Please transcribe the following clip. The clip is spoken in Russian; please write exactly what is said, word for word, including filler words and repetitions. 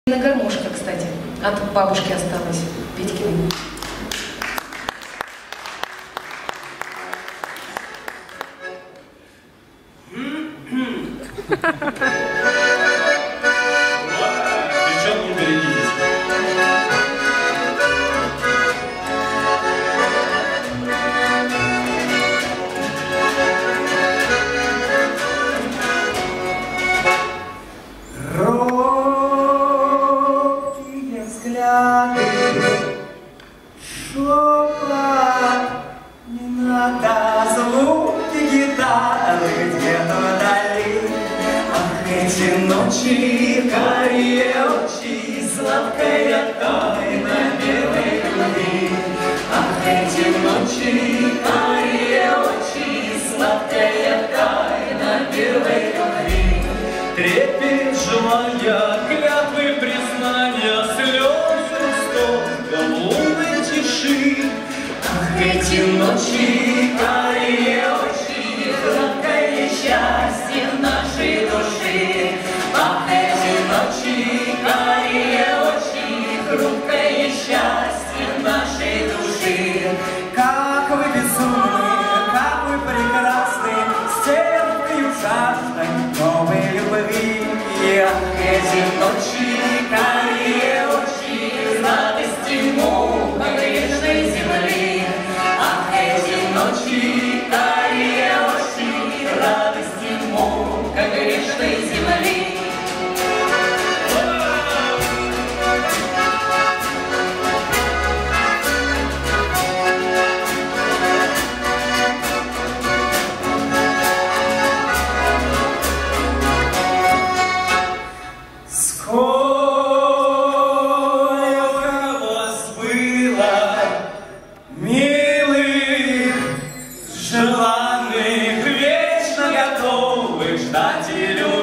На гармошке, кстати, от бабушки осталось, Петькиной. Девчонки, берегитесь. Робкие взгляды, шепот, не надо звуки гитары где-то вдали. Ах, эти ночи, карие очи, сладкая тайна белой любви. Ах, эти ночи, карие очи, сладкая тайна белой любви. Трепет желания, клятвы признания, слез жестоко в лунной тиши. Ах, эти ночи, карие очи, сладкое счастье нашей души. Ах, эти ночи, карие очи, хрупкое счастье нашей души. Как вы безумны, как вы прекрасны, с терпкою жаждой новой любви. Ах, эти ночи, карие очи, радости мука грешной земли. Ах, эти ночи, карие очи, радости мука грешной земли. Сколько вас было, милых, желанных, вечно готовых ждать и любить.